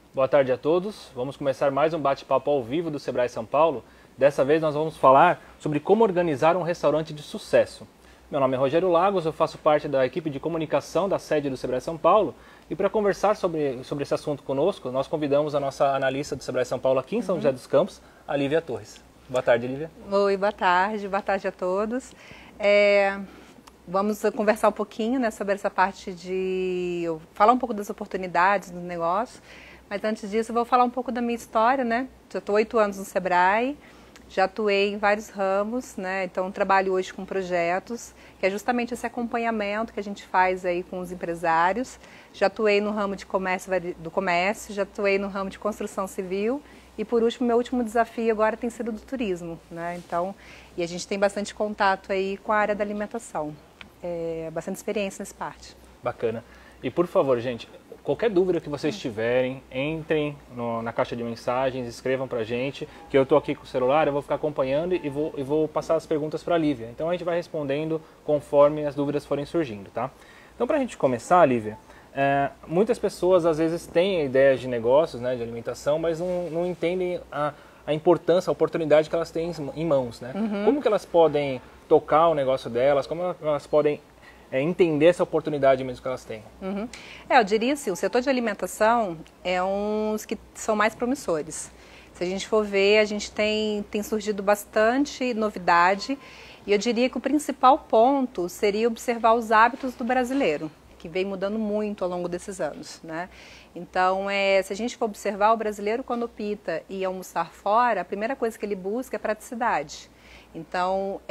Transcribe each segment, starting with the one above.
Boa tarde a todos. Vamos começar mais um bate-papo ao vivo do Sebrae São Paulo. Dessa vez nós vamos falar sobre como organizar um restaurante de sucesso. Meu nome é Rogério Lagos, eu faço parte da equipe de comunicação da sede do Sebrae São Paulo. E para conversar sobre esse assunto conosco, nós convidamos a nossa analista do Sebrae São Paulo aqui em São José dos Campos, a Lívia Torres. Boa tarde, Lívia. Oi, boa tarde a todos. Vamos conversar um pouquinho, né, sobre essa parte eu falar um pouco das oportunidades do negócio, mas antes disso eu vou falar um pouco da minha história, né? Já estou 8 anos no Sebrae, já atuei em vários ramos, né? Então trabalho hoje com projetos, que é justamente esse acompanhamento que a gente faz aí com os empresários. Já atuei no ramo de comércio, já atuei no ramo de construção civil e por último, meu último desafio agora tem sido do turismo, né? Então, e a gente tem bastante contato aí com a área da alimentação. Bastante experiência nessa parte. Bacana. E por favor, gente, qualquer dúvida que vocês tiverem, entrem na caixa de mensagens, escrevam pra gente, que eu tô aqui com o celular, eu vou ficar acompanhando e vou passar as perguntas para a Lívia. Então a gente vai respondendo conforme as dúvidas forem surgindo, tá? Então pra gente começar, Lívia, muitas pessoas às vezes têm ideias de negócios, né, de alimentação, mas não entendem a importância, a oportunidade que elas têm em mãos, né? Como que elas podem tocar o negócio delas, como elas podem entender essa oportunidade mesmo que elas têm? Eu diria assim, o setor de alimentação é uns que são mais promissores. Se a gente for ver, a gente tem surgido bastante novidade e eu diria que o principal ponto seria observar os hábitos do brasileiro, que vem mudando muito ao longo desses anos, né? Então, se a gente for observar, o brasileiro quando opta em almoçar fora, a primeira coisa que ele busca é praticidade. Então,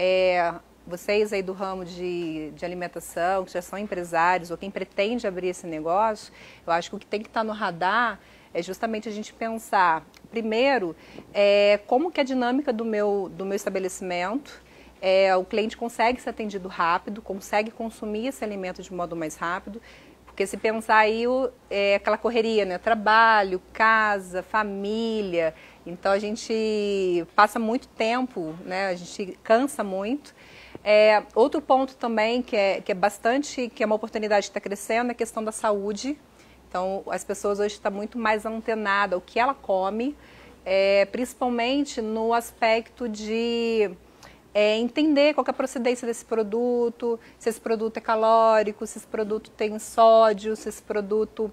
vocês aí do ramo de alimentação, que já são empresários ou quem pretende abrir esse negócio, eu acho que o que tem que estar no radar é justamente a gente pensar, primeiro, como que a dinâmica do meu estabelecimento, o cliente consegue ser atendido rápido, consegue consumir esse alimento de modo mais rápido, porque se pensar aí, aquela correria, né? Trabalho, casa, família, então a gente passa muito tempo, né? A gente cansa muito. Outro ponto também que é uma oportunidade que está crescendo é a questão da saúde. Então as pessoas hoje estão muito mais antenadas ao que ela come, principalmente no aspecto de entender qual que é a procedência desse produto, se esse produto é calórico, se esse produto tem sódio, se esse produto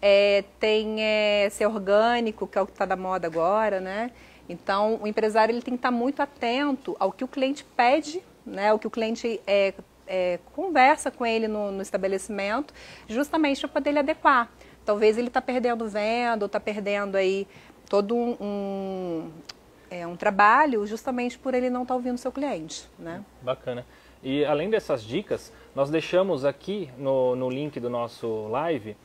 se é orgânico, que é o que está da moda agora, né? Então, o empresário ele tem que estar muito atento ao que o cliente pede, né? O que o cliente conversa com ele no estabelecimento, justamente para poder ele adequar. Talvez ele está perdendo venda ou está perdendo aí todo um trabalho justamente por ele não estar ouvindo o seu cliente, né? Bacana. E além dessas dicas, nós deixamos aqui no link do nosso live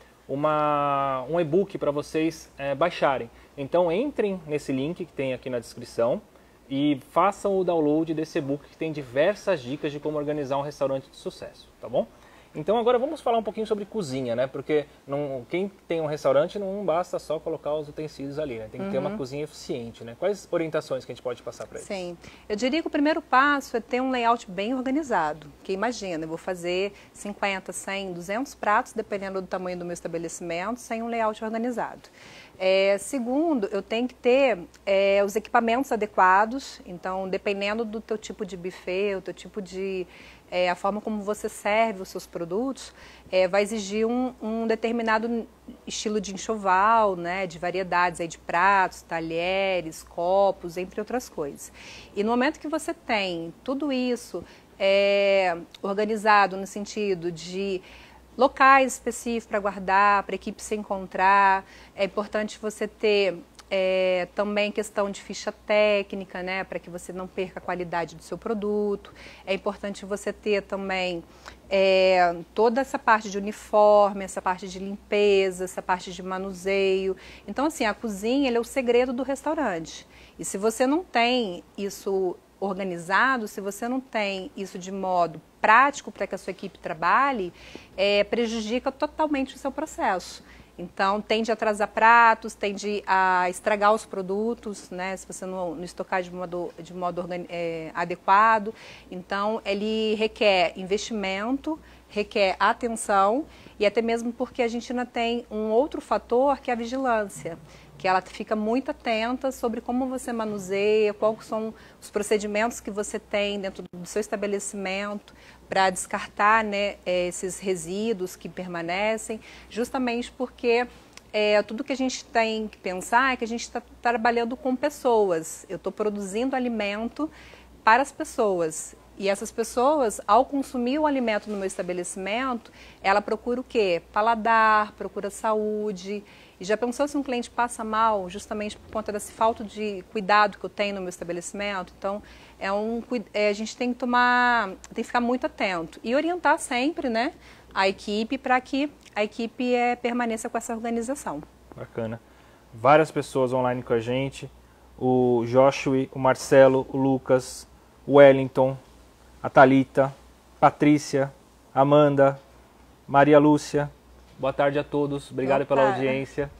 um e-book para vocês baixarem. Então entrem nesse link que tem aqui na descrição e façam o download desse e-book que tem diversas dicas de como organizar um restaurante de sucesso, tá bom? Então agora vamos falar um pouquinho sobre cozinha, né? Porque quem tem um restaurante não basta só colocar os utensílios ali, né? Tem que ter uma cozinha eficiente, né? Quais orientações que a gente pode passar para eles? Sim, eu diria que o primeiro passo é ter um layout bem organizado. Porque imagina, eu vou fazer 50, 100, 200 pratos, dependendo do tamanho do meu estabelecimento, sem um layout organizado. Segundo, eu tenho que ter os equipamentos adequados. Então, dependendo do teu tipo de buffet, o teu tipo de... a forma como você serve os seus produtos, vai exigir um determinado estilo de enxoval, né, de variedades aí de pratos, talheres, copos, entre outras coisas. E no momento que você tem tudo isso organizado no sentido de locais específicos para guardar, para a equipe se encontrar, é importante você ter também questão de ficha técnica, né, para que você não perca a qualidade do seu produto. É importante você ter também toda essa parte de uniforme, essa parte de limpeza, essa parte de manuseio. Então, assim, a cozinha é o segredo do restaurante. E se você não tem isso organizado, se você não tem isso de modo prático para que a sua equipe trabalhe, prejudica totalmente o seu processo. Então, tende a atrasar pratos, tende a estragar os produtos, né, se você não estocar de modo adequado. Então, ele requer investimento, requer atenção e até mesmo porque a gente ainda tem um outro fator que é a vigilância, que ela fica muito atenta sobre como você manuseia, quais são os procedimentos que você tem dentro do seu estabelecimento para descartar, né, esses resíduos que permanecem, justamente porque tudo que a gente tem que pensar é que a gente está trabalhando com pessoas. Eu estou produzindo alimento para as pessoas. E essas pessoas, ao consumir o alimento no meu estabelecimento, ela procura o quê? Paladar, procura saúde. E já pensou se um cliente passa mal justamente por conta desse falta de cuidado que eu tenho no meu estabelecimento? Então, a gente tem que ficar muito atento e orientar sempre, né, a equipe para que a equipe permaneça com essa organização. Bacana. Várias pessoas online com a gente, o Joshua, o Marcelo, o Lucas, o Wellington, a Thalita, Patrícia, Amanda, Maria Lúcia. Boa tarde a todos, obrigado pela audiência.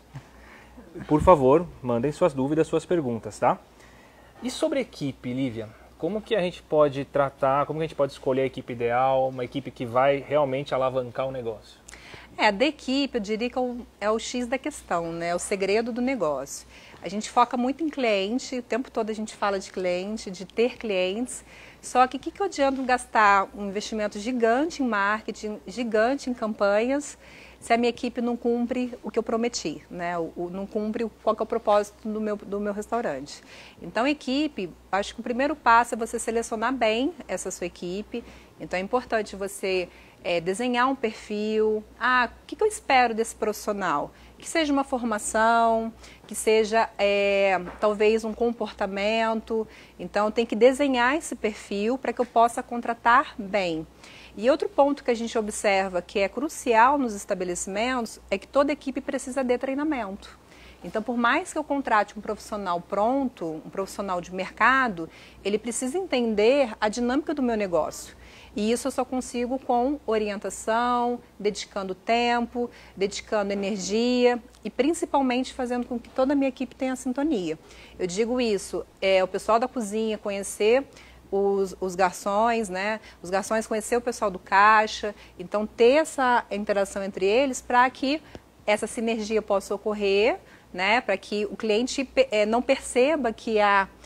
Por favor, mandem suas dúvidas, suas perguntas, tá? E sobre equipe, Lívia, como que a gente pode tratar, como que a gente pode escolher a equipe ideal, uma equipe que vai realmente alavancar o negócio? Da equipe, eu diria que é o X da questão, né? É o segredo do negócio. A gente foca muito em cliente, o tempo todo a gente fala de cliente, de ter clientes. Só que o que adianta gastar um investimento gigante em marketing, gigante em campanhas, se a minha equipe não cumpre o que eu prometi, né? Não cumpre qual que é o propósito do meu restaurante. Então, equipe, acho que o primeiro passo é você selecionar bem essa sua equipe. Então, é importante você desenhar um perfil. O que eu espero desse profissional? Que seja uma formação, que seja talvez um comportamento. Então, tem que desenhar esse perfil para que eu possa contratar bem. E outro ponto que a gente observa que é crucial nos estabelecimentos é que toda equipe precisa de treinamento. Então, por mais que eu contrate um profissional pronto, um profissional de mercado, ele precisa entender a dinâmica do meu negócio. E isso eu só consigo com orientação, dedicando tempo, dedicando energia e principalmente fazendo com que toda a minha equipe tenha sintonia. Eu digo isso, o pessoal da cozinha conhecer os garçons, né? Os garçons conhecer o pessoal do caixa, então ter essa interação entre eles para que essa sinergia possa ocorrer, né? Para que o cliente não perceba que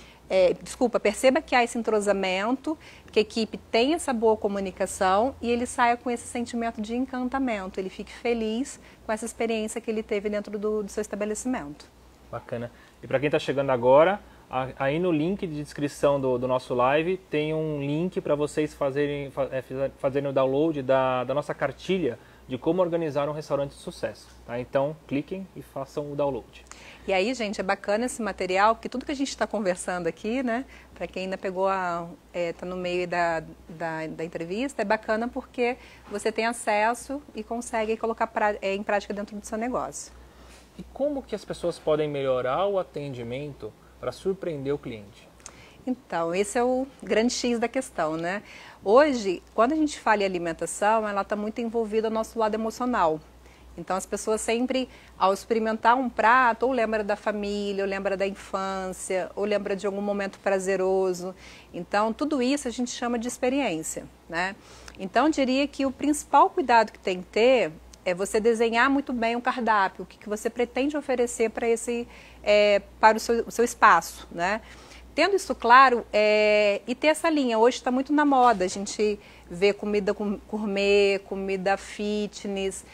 perceba que há esse entrosamento, que a equipe tenha essa boa comunicação e ele saia com esse sentimento de encantamento, ele fique feliz com essa experiência que ele teve dentro do seu estabelecimento. Bacana. E para quem está chegando agora, aí no link de descrição do nosso live tem um link para vocês fazerem o download da nossa cartilha de como organizar um restaurante de sucesso. Tá? Então, cliquem e façam o download. E aí, gente, é bacana esse material, porque tudo que a gente está conversando aqui, né, para quem ainda pegou, está no meio da entrevista, é bacana porque você tem acesso e consegue colocar em prática dentro do seu negócio. E como que as pessoas podem melhorar o atendimento para surpreender o cliente? Então, esse é o grande X da questão, né? Hoje, quando a gente fala em alimentação, ela está muito envolvida no nosso lado emocional. Então, as pessoas sempre, ao experimentar um prato, ou lembra da família, ou lembra da infância, ou lembra de algum momento prazeroso. Então, tudo isso a gente chama de experiência, né? Então, eu diria que o principal cuidado que tem que ter é você desenhar muito bem um cardápio, o que você pretende oferecer para o seu espaço, né? Tendo isso claro, e ter essa linha, hoje está muito na moda, a gente vê comida gourmet, comida fitness,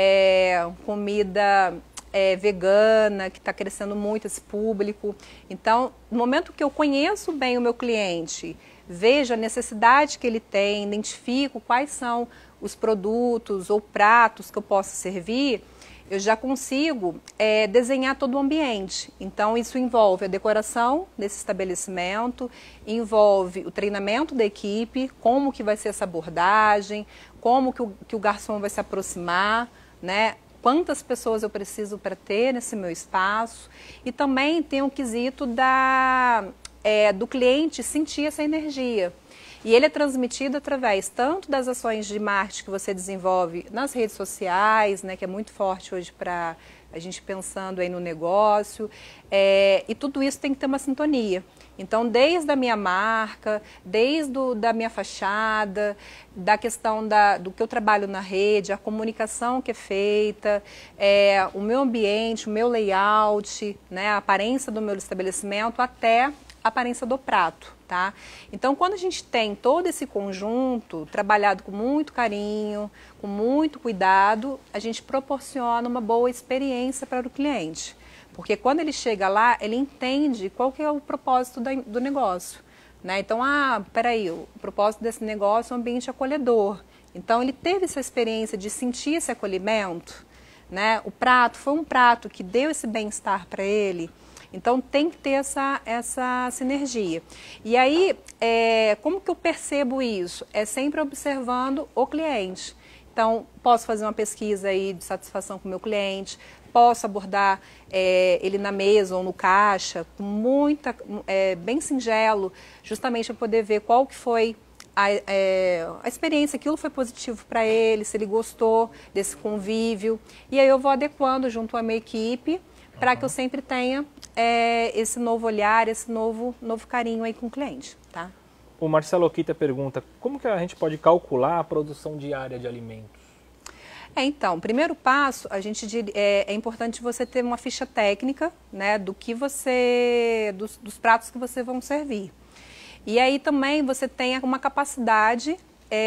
comida vegana, que está crescendo muito esse público. Então, no momento que eu conheço bem o meu cliente, vejo a necessidade que ele tem, identifico quais são os produtos ou pratos que eu posso servir, eu já consigo desenhar todo o ambiente. Então, isso envolve a decoração desse estabelecimento, envolve o treinamento da equipe, como que vai ser essa abordagem, como que o garçom vai se aproximar, né? Quantas pessoas eu preciso para ter nesse meu espaço. E também tem o quesito do cliente sentir essa energia. E ele é transmitido através tanto das ações de marketing que você desenvolve nas redes sociais, né, que é muito forte hoje para a gente pensando aí no negócio, e tudo isso tem que ter uma sintonia. Então, desde a minha marca, da minha fachada, da questão do que eu trabalho na rede, a comunicação que é feita, o meu ambiente, o meu layout, né, a aparência do meu estabelecimento, até a aparência do prato, tá? Então, quando a gente tem todo esse conjunto trabalhado com muito carinho, com muito cuidado, a gente proporciona uma boa experiência para o cliente. Porque quando ele chega lá, ele entende qual que é o propósito do negócio, né? Então, peraí, o propósito desse negócio é um ambiente acolhedor. Então, ele teve essa experiência de sentir esse acolhimento, né? O prato foi um prato que deu esse bem-estar para ele. Então, tem que ter essa sinergia. E aí, como que eu percebo isso? É sempre observando o cliente. Então, posso fazer uma pesquisa aí de satisfação com o meu cliente, posso abordar ele na mesa ou no caixa, bem singelo, justamente para poder ver qual que foi a experiência, aquilo foi positivo para ele, se ele gostou desse convívio. E aí eu vou adequando junto à minha equipe, para que eu sempre tenha esse novo olhar, esse novo carinho aí com o cliente, tá? O Marcelo Okita pergunta, como que a gente pode calcular a produção diária de alimentos? Então, primeiro passo, é importante você ter uma ficha técnica, né, dos pratos que você vão servir. E aí também você tem uma capacidade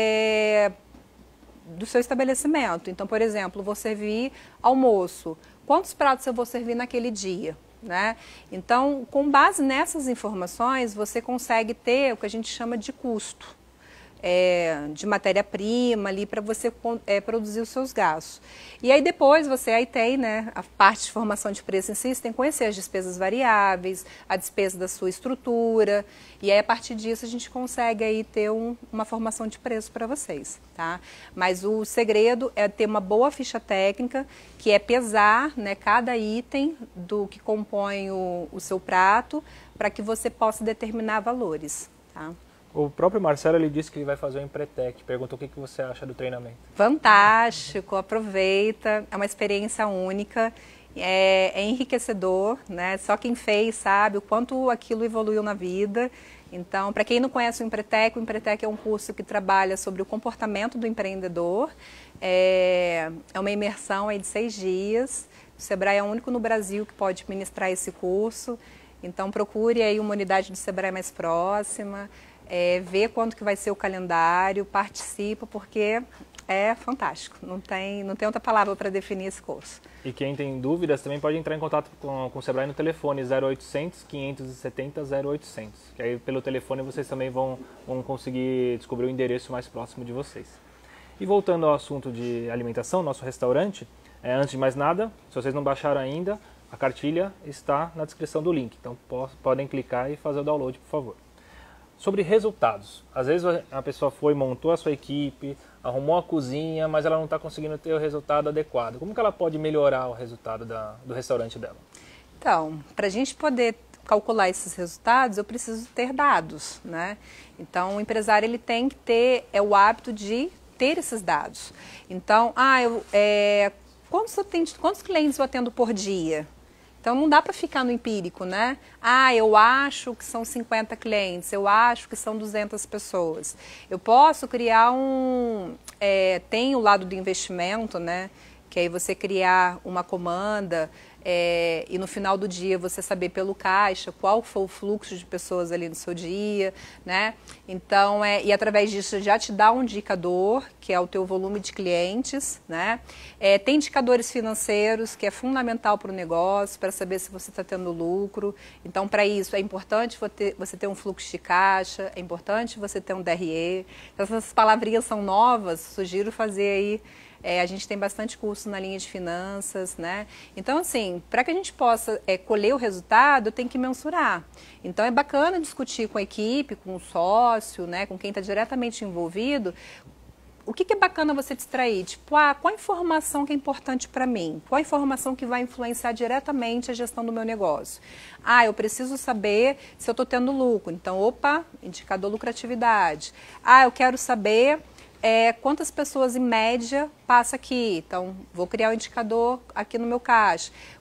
do seu estabelecimento. Então, por exemplo, vou servir almoço. Quantos pratos eu vou servir naquele dia? Né? Então, com base nessas informações, você consegue ter o que a gente chama de custo de matéria-prima ali para você produzir os seus gastos. E aí depois aí tem, né, a parte de formação de preço em si, você tem que conhecer as despesas variáveis, a despesa da sua estrutura, e aí a partir disso a gente consegue aí ter uma formação de preço para vocês, tá? Mas o segredo é ter uma boa ficha técnica, que é pesar, né, cada item do que compõe o seu prato, para que você possa determinar valores, tá? O próprio Marcelo, ele disse que ele vai fazer o Empretec. Perguntou o que você acha do treinamento. Fantástico, aproveita, é uma experiência única, é enriquecedor, né? Só quem fez sabe o quanto aquilo evoluiu na vida. Então, para quem não conhece o Empretec é um curso que trabalha sobre o comportamento do empreendedor. É uma imersão aí de 6 dias. O Sebrae é o único no Brasil que pode ministrar esse curso. Então, procure aí uma unidade do Sebrae mais próxima. Ver quando que vai ser o calendário, participa, porque é fantástico. Não tem outra palavra para definir esse curso. E quem tem dúvidas também pode entrar em contato com o Sebrae no telefone 0800 570 0800. Que aí pelo telefone vocês também vão conseguir descobrir o endereço mais próximo de vocês. E voltando ao assunto de alimentação, nosso restaurante, antes de mais nada, se vocês não baixaram ainda, a cartilha está na descrição do link. Então podem clicar e fazer o download, por favor. Sobre resultados. Às vezes a pessoa montou a sua equipe, arrumou a cozinha, mas ela não está conseguindo ter o resultado adequado. Como que ela pode melhorar o resultado do restaurante dela? Então, para a gente poder calcular esses resultados, eu preciso ter dados, né? Então, o empresário ele tem que ter o hábito de ter esses dados. Então, quantos clientes eu atendo por dia? Então, não dá para ficar no empírico, né? Eu acho que são 50 clientes, eu acho que são 200 pessoas. Eu posso criar tem o lado do investimento, né? Que aí você criar uma comanda e no final do dia você saber pelo caixa qual foi o fluxo de pessoas ali no seu dia, né? Então, e através disso já te dá um indicador, que é o teu volume de clientes, né? Tem indicadores financeiros, que é fundamental para o negócio, para saber se você está tendo lucro. Então, para isso, é importante você ter um fluxo de caixa, é importante você ter um DRE. Então, essas palavrinhas são novas, sugiro fazer aí. A gente tem bastante curso na linha de finanças, né? Então, assim, para que a gente possa colher o resultado, tem que mensurar. Então, é bacana discutir com a equipe, com o sócio, né? Com quem está diretamente envolvido. O que é bacana você distrair? Tipo, qual a informação que é importante para mim? Qual a informação que vai influenciar diretamente a gestão do meu negócio? Eu preciso saber se eu estou tendo lucro. Então, indicador lucratividade. Eu quero saber quantas pessoas em média passa aqui. Então, vou criar um indicador aqui no meu caixa.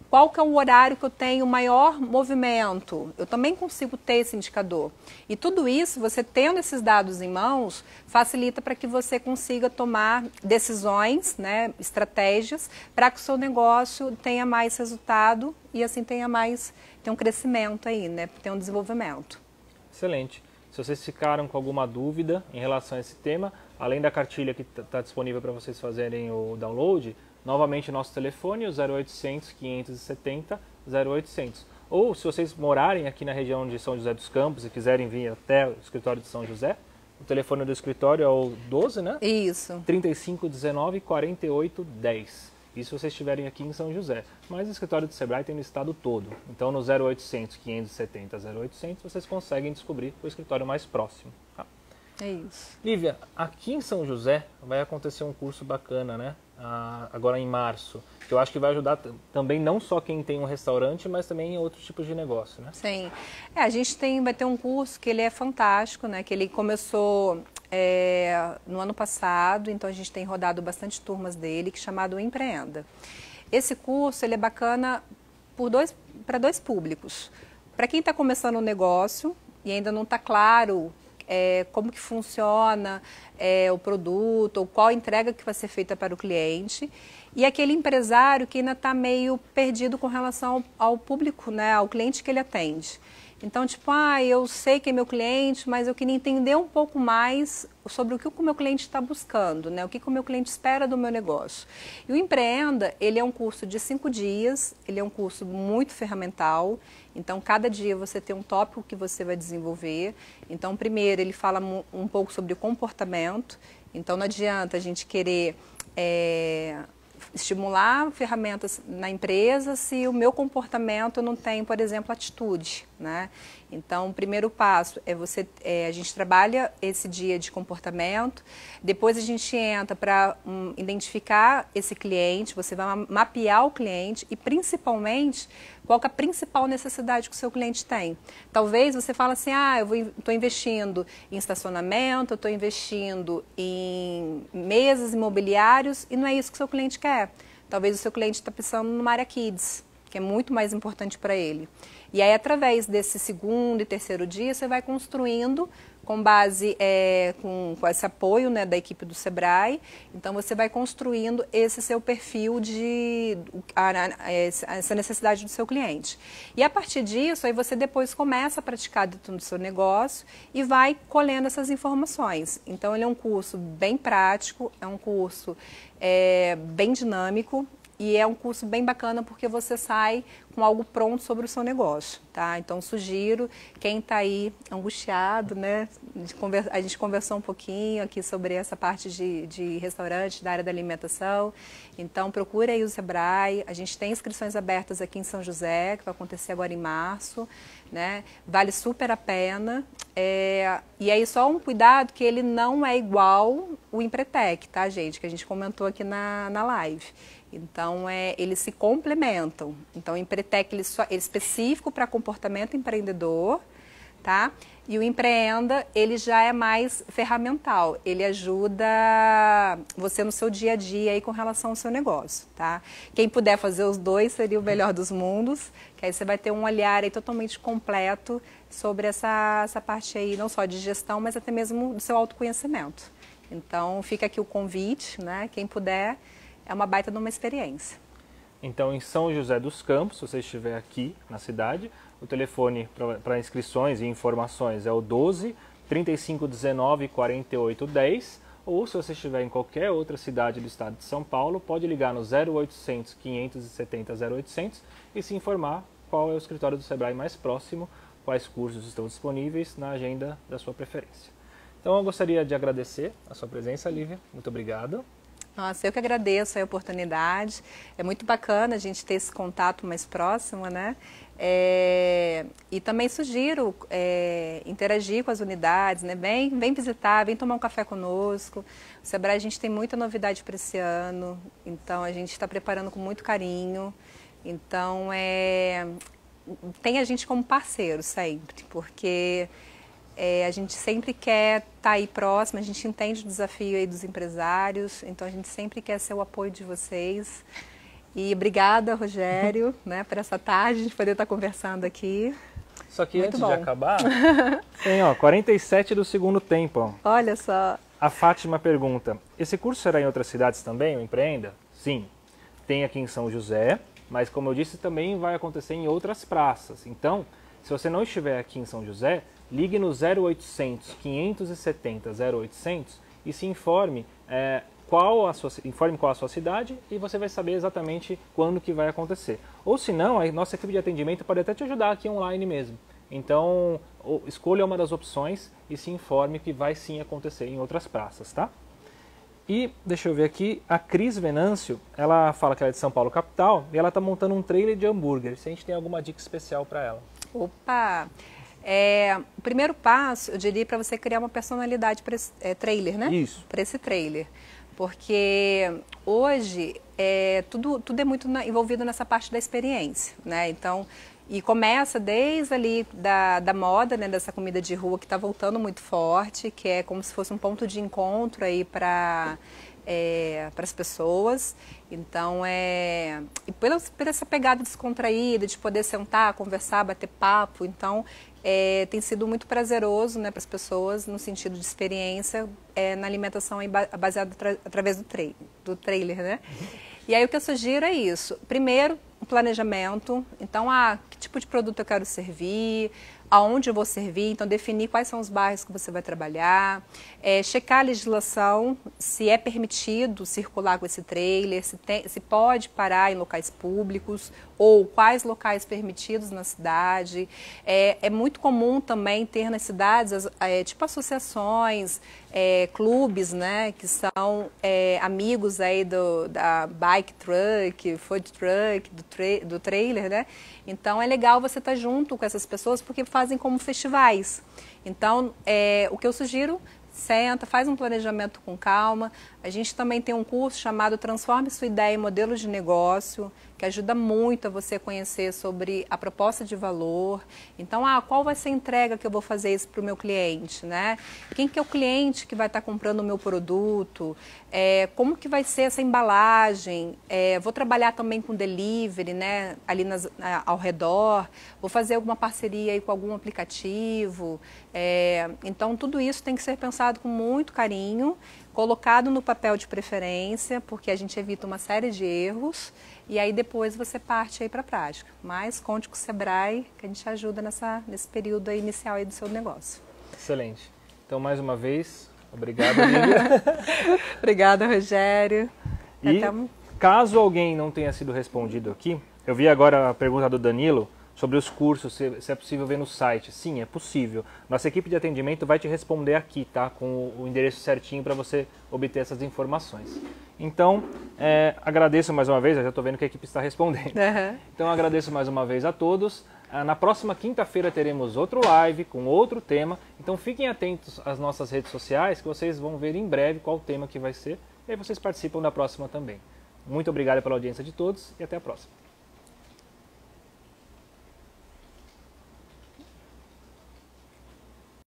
qual que é o horário que eu tenho maior movimento. Eu também consigo ter esse indicador. E tudo isso, você tendo esses dados em mãos, facilita para que você consiga tomar decisões, né, estratégias, para que o seu negócio tenha mais resultado e assim tenha um crescimento aí, né, tenha um desenvolvimento. Excelente. Se vocês ficaram com alguma dúvida em relação a esse tema, além da cartilha que está disponível para vocês fazerem o download, novamente nosso telefone, o 0800 570 0800. Ou se vocês morarem aqui na região de São José dos Campos e quiserem vir até o escritório de São José, o telefone do escritório é o 12, né? Isso. 3519 4810. Isso se vocês estiverem aqui em São José. Mas o escritório do Sebrae tem no estado todo. Então no 0800 570 0800 vocês conseguem descobrir o escritório mais próximo. Tá? É isso. Lívia, aqui em São José vai acontecer um curso bacana, né? Agora em março, que eu acho que vai ajudar também não só quem tem um restaurante, mas também em outros tipos de negócio, né? Sim. A gente vai ter um curso que ele é fantástico, né? Que ele começou no ano passado, então a gente tem rodado bastante turmas dele, que é chamado Empreenda. Esse curso ele é bacana para dois públicos. Para quem está começando um negócio e ainda não está claro como que funciona o produto, ou qual entrega que vai ser feita para o cliente, e aquele empresário que ainda está meio perdido com relação ao público, né, ao cliente que ele atende. Então, tipo, eu sei que é meu cliente, mas eu queria entender um pouco mais sobre o que o meu cliente está buscando, né? O que o meu cliente espera do meu negócio. E o Empreenda, ele é um curso de 5 dias, ele é um curso muito ferramental. Então, cada dia você tem um tópico que você vai desenvolver. Então, primeiro, ele fala um pouco sobre o comportamento. Então, não adianta a gente querer estimular ferramentas na empresa se o meu comportamento não tem, por exemplo, atitude, né? Então, o primeiro passo é a gente trabalha esse dia de comportamento, depois a gente entra para identificar esse cliente, você vai mapear o cliente e, principalmente, qual que é a principal necessidade que o seu cliente tem. Talvez você fale assim, eu estou investindo em estacionamento, eu estou investindo em mesas imobiliários e não é isso que o seu cliente quer. Talvez o seu cliente está pensando numa área kids, que é muito mais importante para ele. E aí, através desse segundo e terceiro dia, você vai construindo com base, com esse apoio, né, da equipe do Sebrae. Então, você vai construindo esse seu perfil essa necessidade do seu cliente. E a partir disso, aí você depois começa a praticar dentro do seu negócio e vai colhendo essas informações. Então, ele é um curso bem prático, é um curso bem dinâmico. E é um curso bem bacana porque você sai com algo pronto sobre o seu negócio, tá? Então, sugiro, quem está aí angustiado, né? A gente conversou um pouquinho aqui sobre essa parte de restaurante, da área da alimentação. Então, procure aí o Sebrae. A gente tem inscrições abertas aqui em São José, que vai acontecer agora em março, né? Vale super a pena. E aí, só um cuidado que ele não é igual o Empretec, tá, gente? Que a gente comentou aqui na live. Então, eles se complementam. Então, o Empretec ele é específico para comportamento empreendedor, tá? E o Empreenda, ele já é mais ferramental. Ele ajuda você no seu dia a dia aí com relação ao seu negócio, tá? Quem puder fazer os dois seria o melhor dos mundos, que aí você vai ter um olhar aí totalmente completo sobre essa parte aí, não só de gestão, mas até mesmo do seu autoconhecimento. Então, fica aqui o convite, né? Quem puder, é uma baita de uma experiência. Então, em São José dos Campos, se você estiver aqui na cidade, o telefone para inscrições e informações é o 12 3519 4810, ou se você estiver em qualquer outra cidade do estado de São Paulo, pode ligar no 0800 570 0800 e se informar qual é o escritório do Sebrae mais próximo, quais cursos estão disponíveis na agenda da sua preferência. Então, eu gostaria de agradecer a sua presença, Lívia. Muito obrigado. Nossa, eu que agradeço a oportunidade. É muito bacana a gente ter esse contato mais próximo, né? E também sugiro interagir com as unidades, né? Vem visitar, vem tomar um café conosco. O Sebrae, a gente tem muita novidade para esse ano, então a gente está preparando com muito carinho. Então, tem a gente como parceiro sempre, porque a gente sempre quer estar aí próximo, a gente entende o desafio aí dos empresários, então a gente sempre quer ser o apoio de vocês. E obrigada, Rogério, né, por essa tarde, a gente poder estar conversando aqui. Só que Muito antes bom. de acabar, tem 47 do segundo tempo. Ó. Olha só. A Fátima pergunta, esse curso será em outras cidades também, o Empreenda? Sim, tem aqui em São José, mas como eu disse, também vai acontecer em outras praças. Então, se você não estiver aqui em São José, ligue no 0800 570 0800 e se informe qual a sua cidade e você vai saber exatamente quando que vai acontecer. Ou se não, a nossa equipe de atendimento pode até te ajudar aqui online mesmo. Então, escolha uma das opções e se informe que vai sim acontecer em outras praças, tá? E, deixa eu ver aqui, a Cris Venâncio, ela fala que ela é de São Paulo, capital, e ela está montando um trailer de hambúrguer. Se a gente tem alguma dica especial para ela. Opa! O primeiro passo, eu diria, para você criar uma personalidade para esse trailer, né? Isso. Para esse trailer. Porque hoje tudo é muito envolvido nessa parte da experiência, né? Então, e começa desde ali da moda, né? Dessa comida de rua que está voltando muito forte, que é como se fosse um ponto de encontro aí para as pessoas. Então, e por essa pegada descontraída, de poder sentar, conversar, bater papo, então tem sido muito prazeroso, né, para as pessoas, no sentido de experiência na alimentação baseada através do trailer, né? E aí o que eu sugiro é isso. Primeiro, um planejamento. Então, que tipo de produto eu quero servir, aonde eu vou servir, então definir quais são os bairros que você vai trabalhar, checar a legislação, se é permitido circular com esse trailer, se pode parar em locais públicos ou quais locais permitidos na cidade. É muito comum também ter nas cidades tipo associações, clubes, né, que são amigos aí da bike truck, food truck, do trailer, né? Então é legal você estar junto com essas pessoas porque fazem como festivais. Então o que eu sugiro, senta, faz um planejamento com calma. A gente também tem um curso chamado Transforme Sua Ideia em Modelos de Negócio, que ajuda muito a você conhecer sobre a proposta de valor. Então, qual vai ser a entrega que eu vou fazer isso para o meu cliente, né? Quem que é o cliente que vai estar comprando o meu produto? Como que vai ser essa embalagem? Vou trabalhar também com delivery, né? Ali ao redor. Vou fazer alguma parceria aí com algum aplicativo. Então, tudo isso tem que ser pensado com muito carinho, colocado no papel de preferência, porque a gente evita uma série de erros, e aí depois você parte aí para a prática. Mas conte com o Sebrae, que a gente ajuda nesse período aí inicial aí do seu negócio. Excelente. Então, mais uma vez, obrigado, Lívia. Obrigada, Rogério. E caso alguém não tenha sido respondido aqui, eu vi agora a pergunta do Danilo, sobre os cursos, se é possível ver no site. Sim, é possível. Nossa equipe de atendimento vai te responder aqui, tá? Com o endereço certinho para você obter essas informações. Então, agradeço mais uma vez, eu já estou vendo que a equipe está respondendo. Uhum. Então, agradeço mais uma vez a todos. Na próxima quinta-feira teremos outro live com outro tema. Então, fiquem atentos às nossas redes sociais, que vocês vão ver em breve qual o tema que vai ser. E aí vocês participam da próxima também. Muito obrigado pela audiência de todos e até a próxima.